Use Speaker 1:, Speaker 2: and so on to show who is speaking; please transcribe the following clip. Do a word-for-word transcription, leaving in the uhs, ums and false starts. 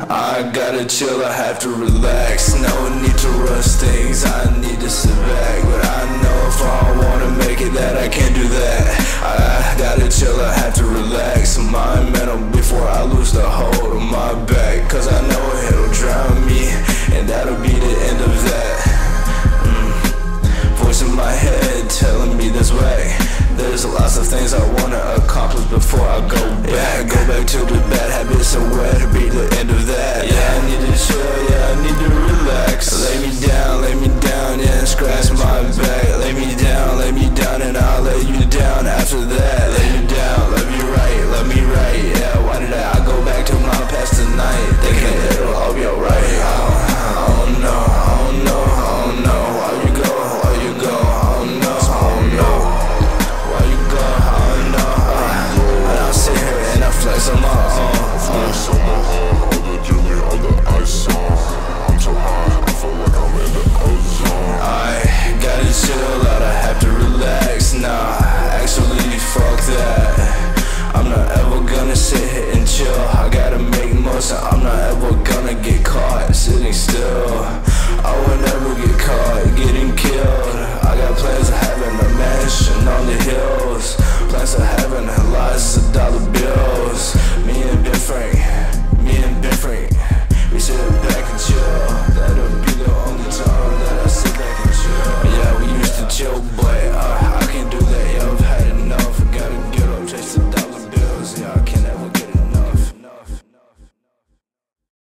Speaker 1: I gotta chill, I have to relax. No need to rush things, I need to sit back. But I know if I wanna make it that I can't do that. I gotta chill, I have to relax my mental before I lose the hold of my back. Cause I know it'll drown me, and that'll be the end of that. mm. Voice in my head telling me this way. There's lots of things I wanna accomplish before I go back. Go back to the bad habits and where to be the end of that. Yeah, I need to chill.